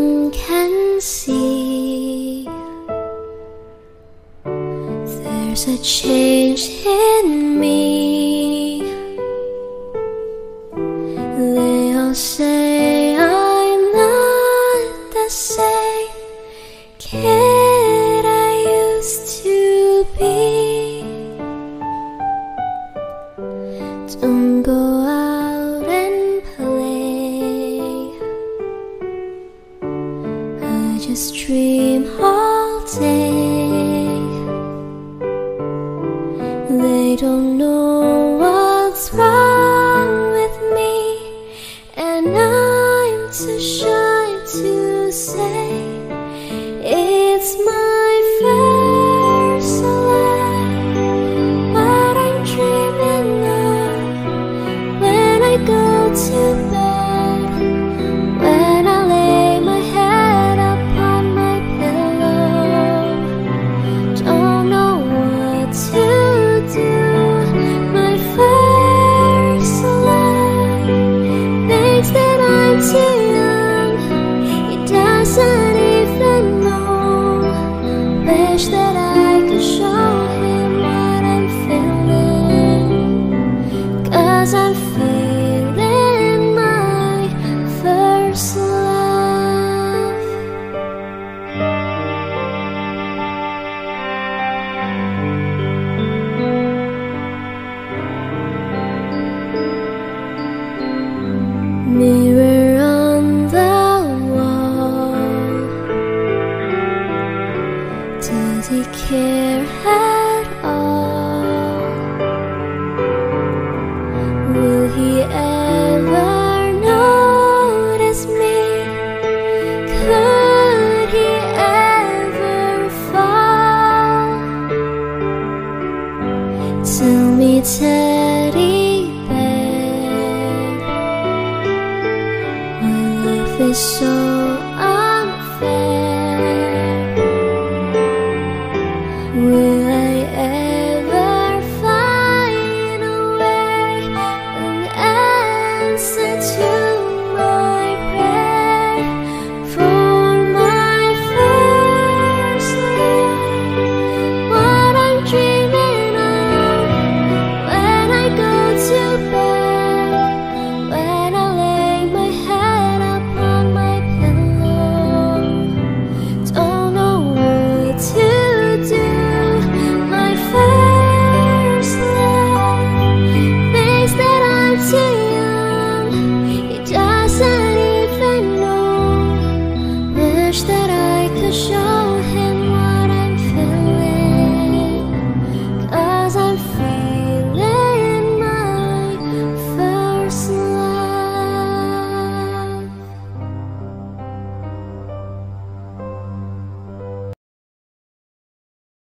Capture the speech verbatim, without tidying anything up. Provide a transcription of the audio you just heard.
one can see there's a change in me. They all say I'm not the same kid I used to be. Don't go out and play, I just dream all day. They don't know what's wrong with me, and I'm too shy to say it's my first love. What I'm dreaming of when I go to bed, when I lay my head upon my pillow. Don't know what to do. My first love thinks that I'm too young. He doesn't even know. Wish that I could show him what I'm feeling, 'cause I'm feeling my first love. Mirror on the wall, does he care?